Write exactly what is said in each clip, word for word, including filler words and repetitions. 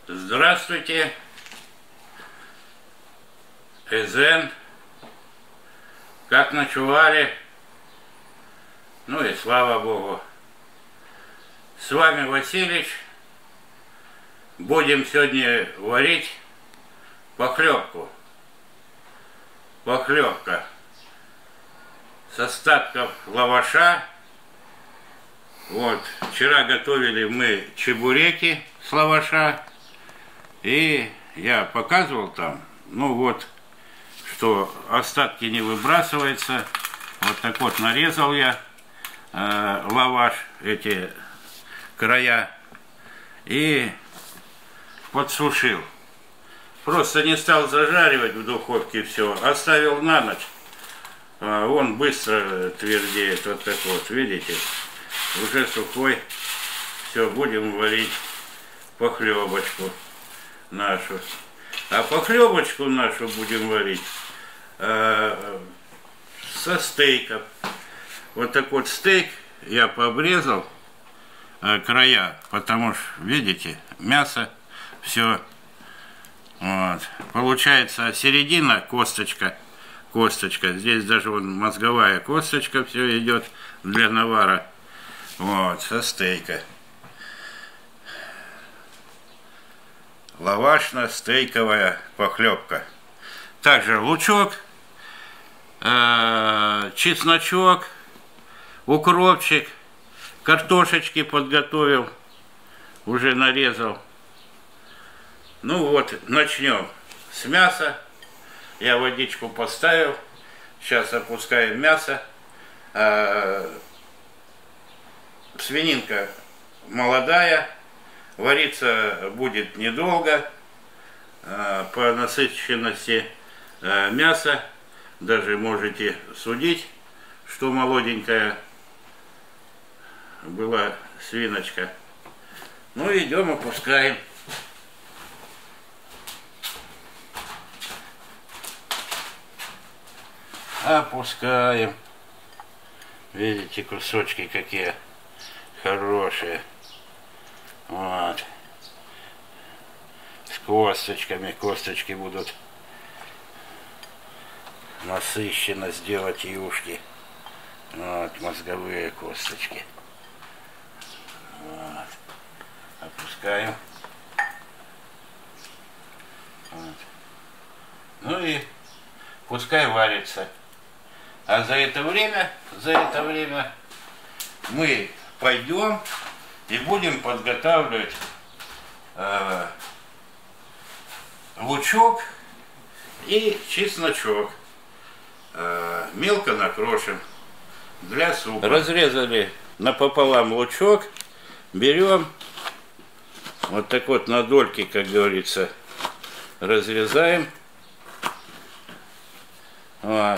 Здравствуйте, Эзен, как ночевали? Ну и слава Богу. С вами Василич. Будем сегодня варить похлебку. Похлебка с остатков лаваша. Вот, вчера готовили мы чебуреки с лаваша. И я показывал там, ну вот, что остатки не выбрасываются. Вот так вот нарезал я э, лаваш, эти края, и подсушил. Просто не стал зажаривать в духовке все, оставил на ночь. Э, он быстро твердеет, вот так вот, видите, уже сухой. Все, будем варить похлебочку нашу. А похлебочку нашу будем варить э, со стейком. Вот так вот стейк я пообрезал э, края, потому что, видите, мясо все. Вот. Получается середина косточка. Косточка. Здесь даже вон мозговая косточка все идет для навара. Вот, со стейка. Лавашно-стейковая похлебка. Также лучок, э, чесночок, укропчик, картошечки подготовил, уже нарезал. Ну вот, начнем с мяса. Я водичку поставил. Сейчас опускаем мясо. Э, свининка молодая. Вариться будет недолго, по насыщенности мяса даже можете судить, что молоденькая была свиночка. Ну идем, опускаем. Опускаем. Видите, кусочки какие хорошие. Вот. С косточками. Косточки будут насыщенно сделать юшки. Вот, мозговые косточки. Вот. Опускаем. Вот. Ну и пускай варится. А за это время, за это время мы пойдем и будем подготавливать э, лучок и чесночок. Э, мелко накрошим для супа. Разрезали напополам лучок. Берем вот так вот на дольки, как говорится, разрезаем. Вот.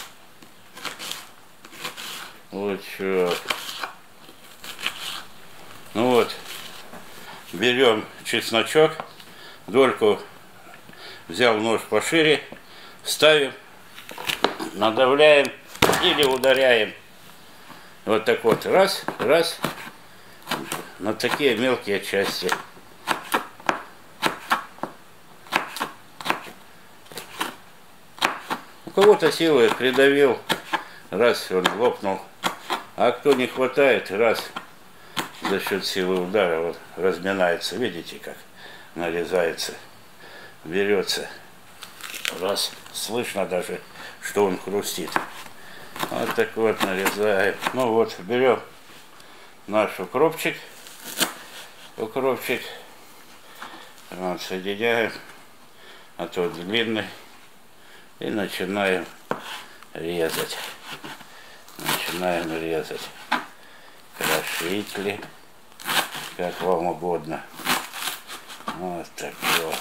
Лучок. Ну вот, берем чесночок, дольку взял нож пошире, ставим, надавляем или ударяем. Вот так вот, раз, раз, на такие мелкие части. У кого-то силой придавил, раз он лопнул, а кто не хватает, раз. За счет силы удара вот разминается, видите, как нарезается, берется, раз, слышно даже, что он хрустит. Вот так вот нарезаем. Ну вот, берем наш укропчик, укропчик, вот, соединяем, а то длинный, и начинаем резать, начинаем резать. Крошить ли, как вам угодно. Вот так вот.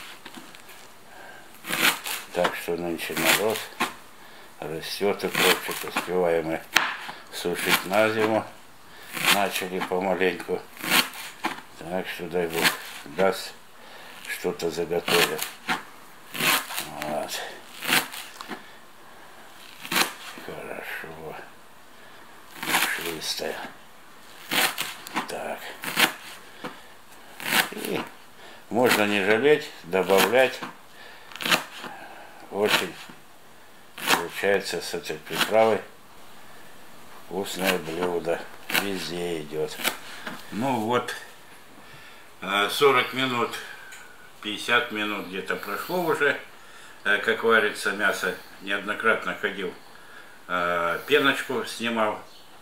Так что нынче народ растет укропчик, успеваем мы сушить на зиму. Начали помаленьку. Так что дай Бог даст, что-то заготовим. Вот. Хорошо. Шлистая. Так. И Можно не жалеть, добавлять. Очень получается с этой приправой вкусное блюдо. Везде идет. Ну вот, сорок минут, пятьдесят минут где-то прошло уже, как варится мясо. Неоднократно ходил, пеночку снимал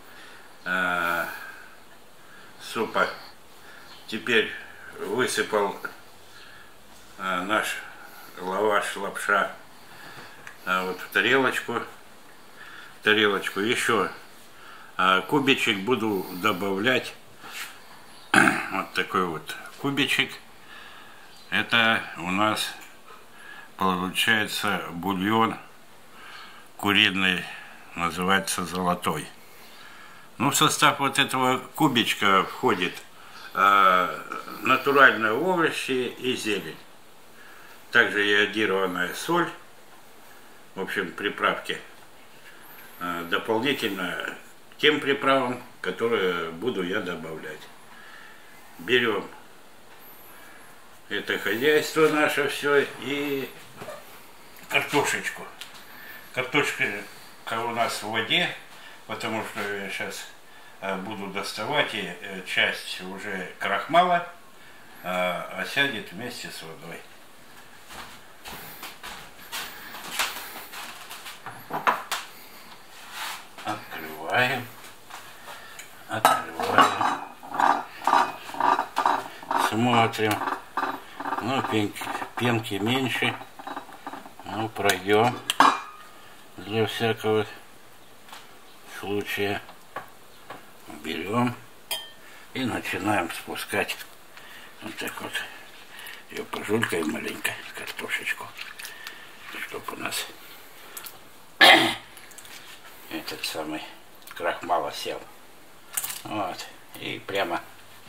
супа. Теперь высыпал наш лаваш, лапша вот в тарелочку. Тарелочку еще кубичек буду добавлять. Вот такой вот кубичек. Это у нас получается бульон куриный, называется золотой. Ну, в состав вот этого кубичка входит э, натуральные овощи и зелень. Также йодированная соль. В общем, приправки. Э, дополнительно к тем приправам, которые буду я добавлять. Берем это хозяйство наше все и картошечку. Картошка у нас в воде, потому что я сейчас буду доставать, и часть уже крахмала осядет вместе с водой. Открываем. Открываем. Смотрим. Ну, пенки, пенки меньше. Ну, пройдем для всякого случая. Берем и начинаем спускать. Вот так вот. Ее пожулькаем маленько, картошечку, чтобы у нас этот самый крахмал осел. Вот. И прямо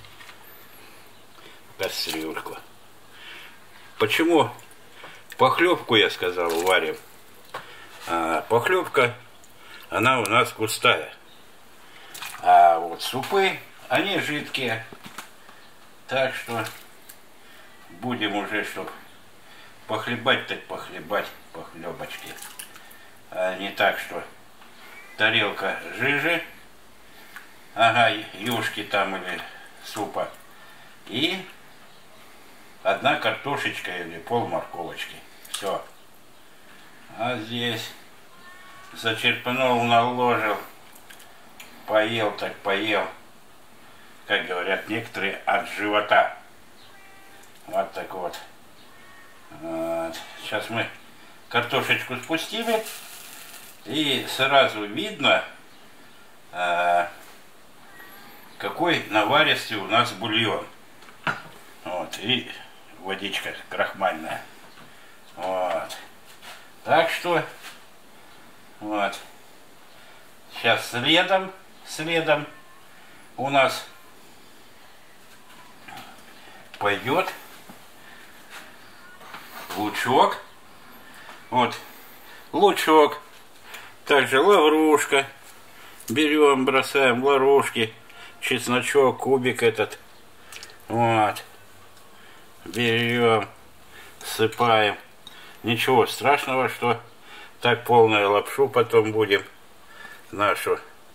в кастрюльку. Почему похлебку, я сказал, варим? А, похлебка, она у нас густая. А вот супы, они жидкие. Так что будем уже, чтобы похлебать, так похлебать похлебочки. А не так, что тарелка жижи, ага, юшки там или супа, и одна картошечка или пол морковочки. Все. А здесь зачерпнул, наложил, поел так поел. Как говорят некоторые, от живота. Вот так вот. Вот. Сейчас мы картошечку спустили. И сразу видно, какой наваристый у нас бульон. Вот. И водичка крахмальная. Вот. Так что, вот. Сейчас следом, следом у нас пойдет лучок. Вот. Лучок. Также лаврушка. Берем, бросаем лаврушки. Чесночок, кубик этот. Вот. Берем, сыпаем. Ничего страшного, что так полную лапшу потом будем нашу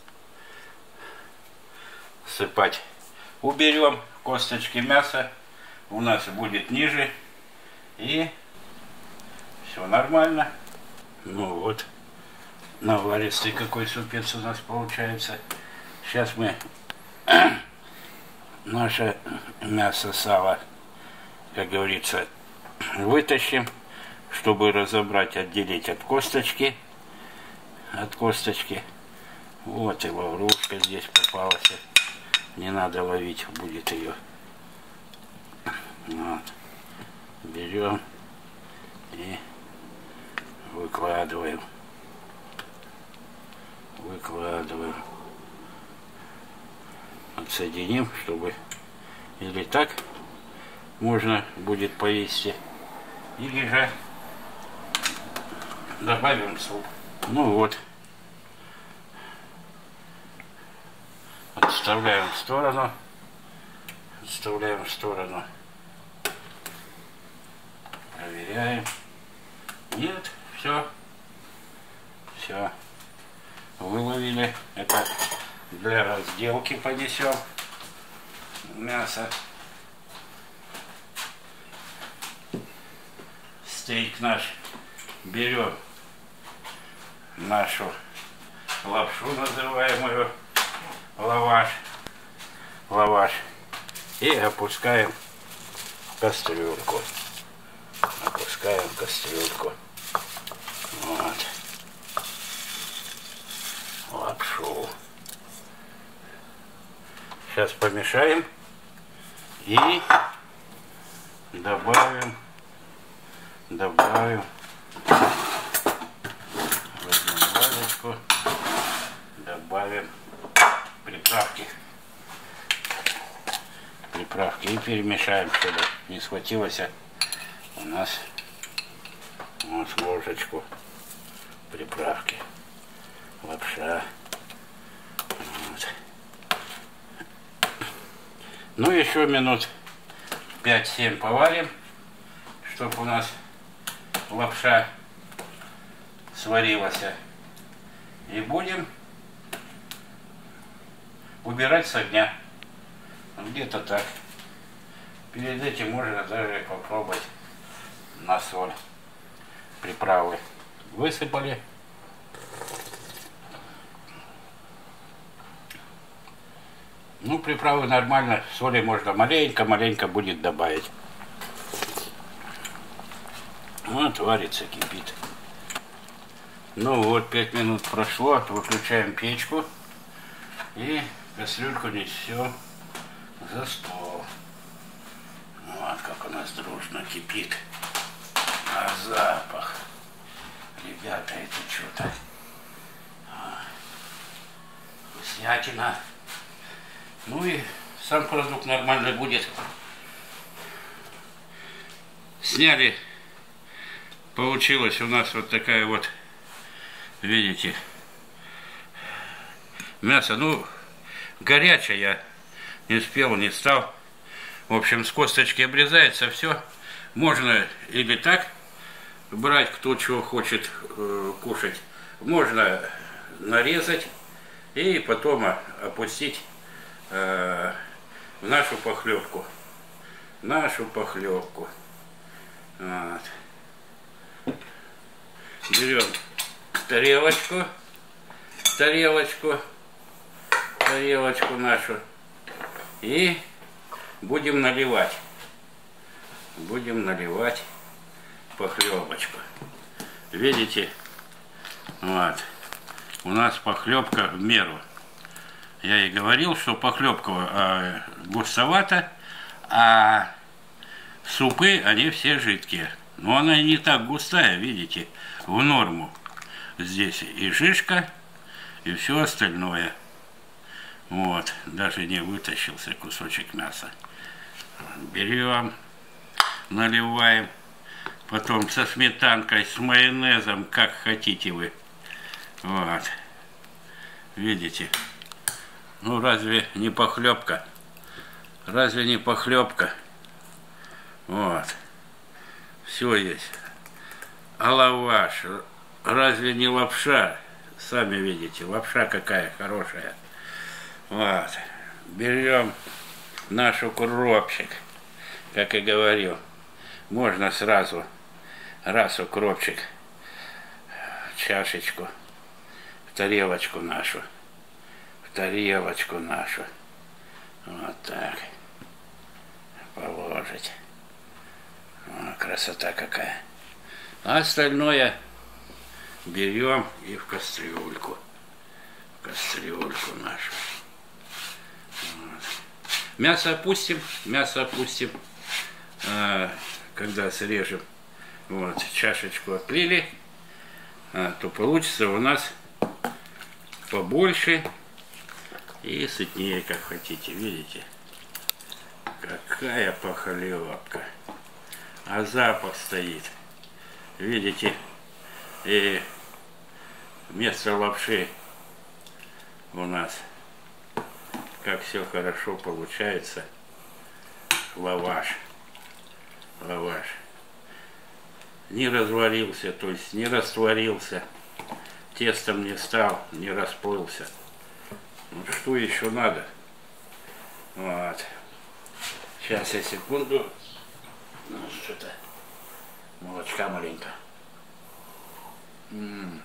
сыпать. Уберем косточки мяса. У нас будет ниже. И все нормально. Ну вот. Наваристый какой супец у нас получается. Сейчас мы наше мясо, сало, как говорится, вытащим, чтобы разобрать, отделить от косточки. От косточки. Вот и лаврушка здесь попалась. Не надо ловить, будет ее. Вот. Берем и выкладываем. Выкладываем. Отсоединим, чтобы или так можно будет поесть, или же добавим суп. Ну вот. Отставляем в сторону. Отставляем в сторону. проверяем. Нет, все. Все. Выловили. Это для разделки понесем мясо. Стейк наш. Берем нашу лапшу, называемую лаваш. Лаваш. И опускаем в кастрюльку. Опускаем в кастрюльку. Вот. Лапшу. Сейчас помешаем и добавим, добавим в одну ложечку, добавим приправки. Приправки и перемешаем, чтобы не схватилось у нас вот ложечку приправки. Лапша. Вот. Ну, еще минут пять-семь поварим, чтобы у нас лапша сварилась. И будем убирать с огня. Где-то так. Перед этим можно даже попробовать на соль. Приправы высыпали. Ну, приправы нормально, соли можно маленько-маленько будет добавить. Вот, варится, кипит. Ну вот, пять минут прошло, выключаем печку и кастрюльку несем за стол. Вот как у нас дружно кипит. А запах. Ребята, это что-то. Вкуснятина. Ну и сам продукт нормальный будет. Сняли. Получилась у нас вот такая вот, видите, мясо. Ну, горячее, я не успел, не стал. В общем, с косточки обрезается все. Можно или так брать, кто чего хочет э, кушать. Можно нарезать и потом опустить в нашу похлебку. Нашу похлебку. Вот. Берем тарелочку, тарелочку, тарелочку нашу и будем наливать. Будем наливать похлебочку. Видите? Вот. У нас похлебка в меру. Я и говорил, что похлебка э, густовата, а супы, они все жидкие. Но она и не так густая, видите, в норму. Здесь и шишка, и все остальное. Вот, даже не вытащился кусочек мяса. Берем, наливаем, потом со сметанкой, с майонезом, как хотите вы. Вот, видите. Ну, разве не похлебка? Разве не похлебка? Вот. Все есть. А лаваш? Разве не лапша? Сами видите, лапша какая хорошая. Вот. Берем наш укропчик, как и говорил. Можно сразу, раз укропчик, чашечку, в тарелочку нашу. Тарелочку нашу. Вот так. Положить. О, красота какая. А остальное берем и в кастрюльку. В кастрюльку нашу. Вот. Мясо опустим. Мясо опустим. А, когда срежем. Вот, чашечку отлили. А, то получится у нас побольше. И сытнее, как хотите, видите? Какая похлебка. А запах стоит. Видите? И вместо лапши у нас, как все хорошо получается, лаваш. Лаваш. не разварился, то есть не растворился, тестом не стал, не расплылся. Ну, что еще надо? Вот. Сейчас я секунду. Ну, что-то молочка маленько. М-м.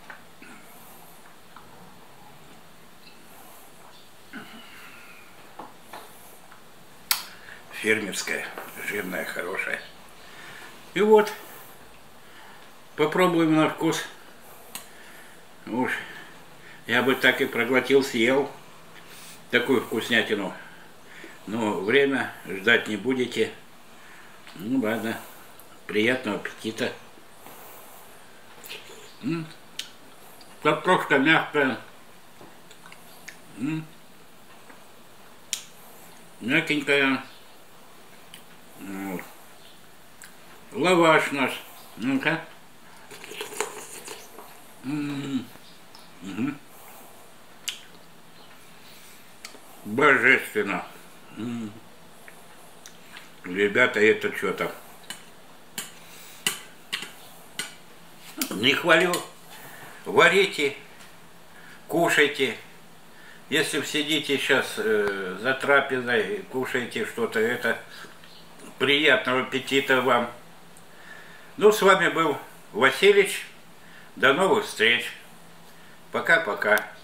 Фермерская, жирная, хорошая. И вот, попробуем на вкус. Уж, я бы так и проглотил, съел такую вкуснятину. Но время ждать не будете. Ну ладно, приятного аппетита. М-м. Картошка мягкая. М-м. Мягенькая. Вот. Лаваш наш. Ну-ка. М-м-м. Угу. Божественно. М-м. Ребята, это что-то. Не хвалю. Варите, кушайте. Если сидите сейчас э, за трапезой, кушаете что-то, это приятного аппетита вам. Ну, с вами был Василич. До новых встреч. Пока-пока.